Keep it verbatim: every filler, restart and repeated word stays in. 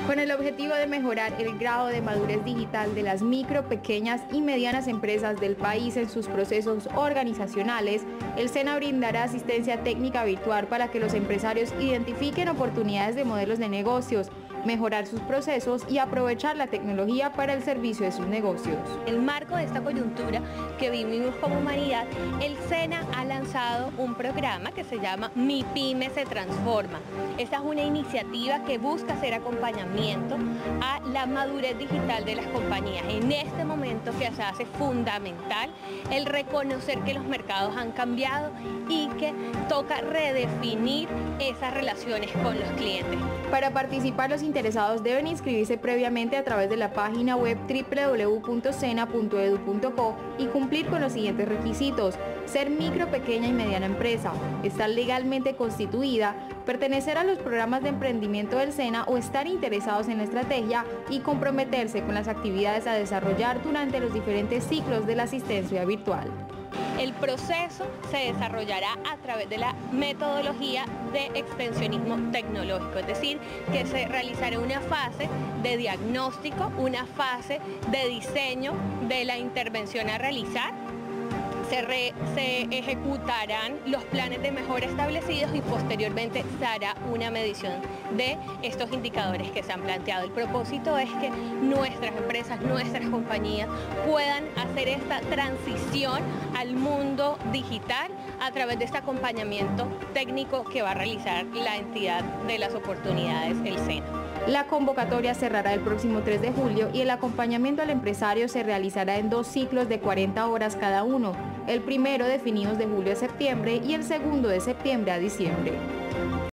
Con el objetivo de mejorar el grado de madurez digital de las micro, pequeñas y medianas empresas del país en sus procesos organizacionales, el SENA brindará asistencia técnica virtual para que los empresarios identifiquen oportunidades de modelos de negocios, mejorar sus procesos y aprovechar la tecnología para el servicio de sus negocios. En el marco de esta coyuntura que vivimos como humanidad, el SENA ha lanzado un programa que se llama Mi Pyme se Transforma. Esta es una iniciativa que busca hacer acompañamiento a la madurez digital de las compañías. En este momento que se hace fundamental el reconocer que los mercados han cambiado y que toca redefinir esas relaciones con los clientes. Para participar, los interesados deben inscribirse previamente a través de la página web w w w punto sena punto edu punto co y cumplir con los siguientes requisitos: ser micro, pequeña y mediana empresa, estar legalmente constituida, pertenecer a los programas de emprendimiento del SENA o estar interesados en la estrategia y comprometerse con las actividades a desarrollar durante los diferentes ciclos de la asistencia virtual. El proceso se desarrollará a través de la metodología de extensionismo tecnológico, es decir, que se realizará una fase de diagnóstico, una fase de diseño de la intervención a realizar. Se, re, se ejecutarán los planes de mejora establecidos y posteriormente se hará una medición de estos indicadores que se han planteado. El propósito es que nuestras empresas, nuestras compañías puedan hacer esta transición al mundo digital a través de este acompañamiento técnico que va a realizar la entidad de las oportunidades, el SENA. La convocatoria cerrará el próximo tres de julio y el acompañamiento al empresario se realizará en dos ciclos de cuarenta horas cada uno, el primero definidos de julio a septiembre y el segundo de septiembre a diciembre.